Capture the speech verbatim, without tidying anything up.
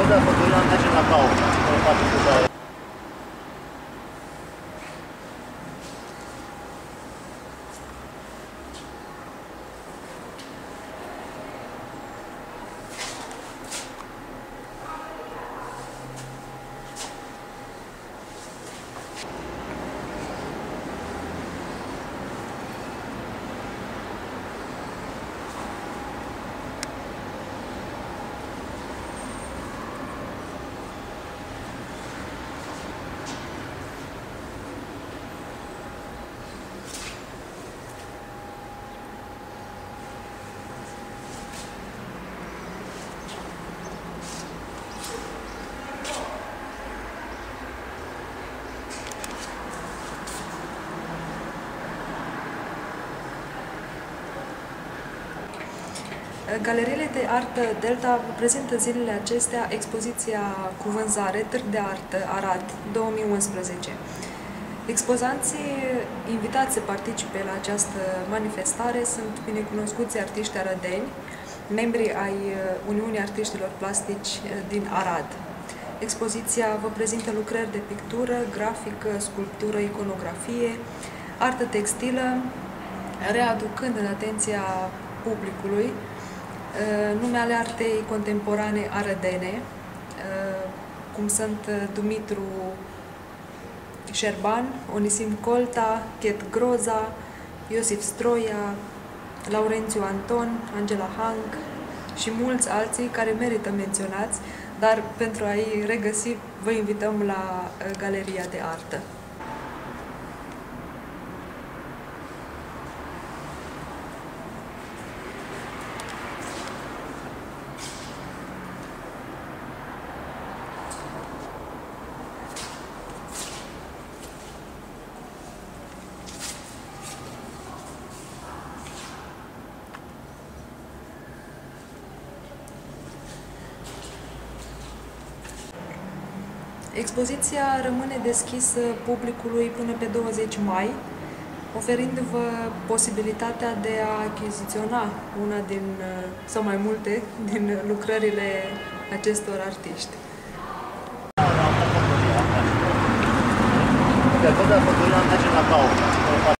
da, Făgăina merge la caut. Galeriile de artă Delta prezintă zilele acestea expoziția cu vânzare Târg de Artă Arad două mii unsprezece. Expozanții invitați să participe la această manifestare sunt binecunoscuți artiști arădeni, membri ai Uniunii Artiștilor Plastici din Arad. Expoziția vă prezintă lucrări de pictură, grafică, sculptură, iconografie, artă textilă, readucând în atenția publicului nume ale artei contemporane arădene, cum sunt Dumitru Șerban, Onisim Colta, Chet Groza, Iosif Stroia, Laurențiu Anton, Angela Hang și mulți alții care merită menționați, dar pentru a-i regăsi vă invităm la Galeria de Artă. Expoziția rămâne deschisă publicului până pe douăzeci mai, oferindu-vă posibilitatea de a achiziționa una din, sau mai multe, din lucrările acestor artiști. Da, Făgăina merge la caut.